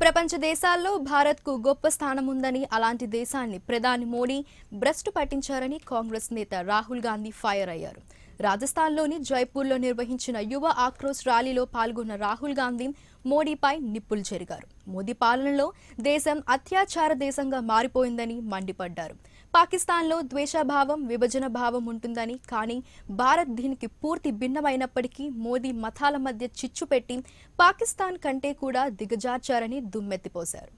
ప్రపంచ దేశాల్లో భారత్కు గొప్ప స్థానం ఉందని, అలాంటి దేశాన్ని ప్రధాని మోడీ భ్రష్టు పట్టించారని కాంగ్రెస్ నేత రాహుల్ గాంధీ ఫైర్ అయ్యారు. రాజస్థాన్లోని జైపూర్లో నిర్వహించిన యువ ఆక్రోశ్ ర్యాలీలో పాల్గొన్న రాహుల్ గాంధీ మోడీపై నిప్పులు చెరిగారు. మోదీ పాలనలో దేశం అత్యాచార దేశంగా మారిపోయిందని మండిపడ్డారు. పాకిస్తాన్లో ద్వేషభావం, విభజన భావం ఉంటుందని, కానీ భారత్ దీనికి పూర్తి భిన్నమైనప్పటికీ మోదీ మతాల మధ్య చిచ్చు పెట్టి పాకిస్తాన్ కంటే కూడా దిగజార్చారని దుమ్మెత్తిపోశారు.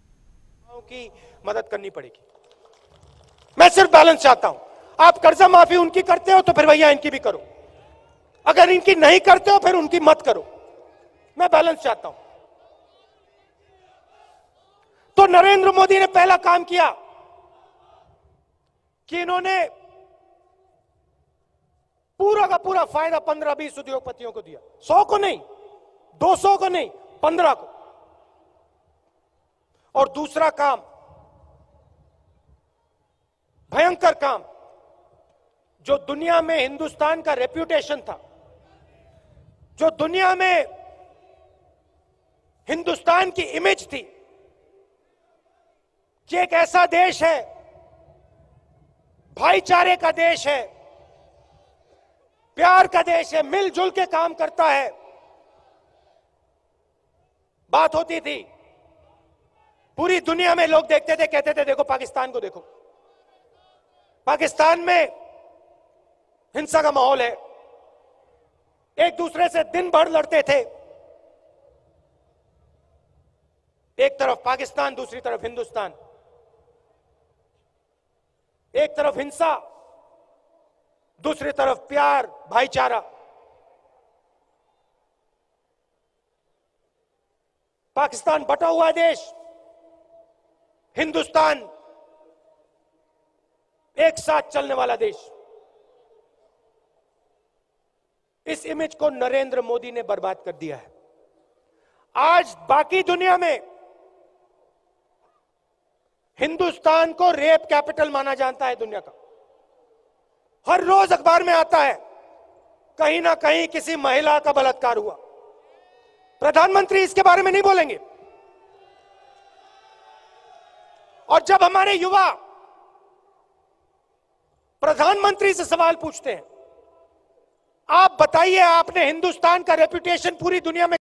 मदद करनी पड़ेगी। मैं सिर्फ बैलेंस चाहता हूं। आप कर्जा माफी उनकी करते हो तो फिर भैया इनकी भी करो, अगर इनकी नहीं करते हो फिर उनकी मत करो। मैं बैलेंस चाहता हूं। तो नरेंद्र मोदी ने पहला काम किया कि इन्होंने पूरा का पूरा फायदा 15-20 उद्योगपतियों को दिया। 100 को नहीं, 200 को नहीं, 15 को। और दूसरा काम, भयंकर काम, जो दुनिया में हिंदुस्तान का रेप्यूटेशन था, जो दुनिया में हिंदुस्तान की इमेज थी कि एक ऐसा देश है, भाईचारे का देश है, प्यार का देश है, मिलजुल के काम करता है। बात होती थी, पूरी दुनिया में लोग देखते थे, कहते थे देखो पाकिस्तान को देखो, पाकिस्तान में हिंसा का माहौल है, एक दूसरे से दिन भर लड़ते थे। एक तरफ पाकिस्तान, दूसरी तरफ हिंदुस्तान, एक तरफ हिंसा, दूसरी तरफ प्यार, भाईचारा। पाकिस्तान बटा हुआ देश, हिंदुस्तान एक साथ चलने वाला देश। इस इमेज को नरेंद्र मोदी ने बर्बाद कर दिया है। आज बाकी दुनिया में हिंदुस्तान को रेप कैपिटल माना जाता है दुनिया का। हर रोज अखबार में आता है कहीं ना कहीं किसी महिला का बलात्कार हुआ। प्रधानमंत्री इसके बारे में नहीं बोलेंगे। और जब हमारे युवा प्रधानमंत्री से सवाल पूछते हैं, आप बताइए आपने हिंदुस्तान का रेपुटेशन पूरी दुनिया में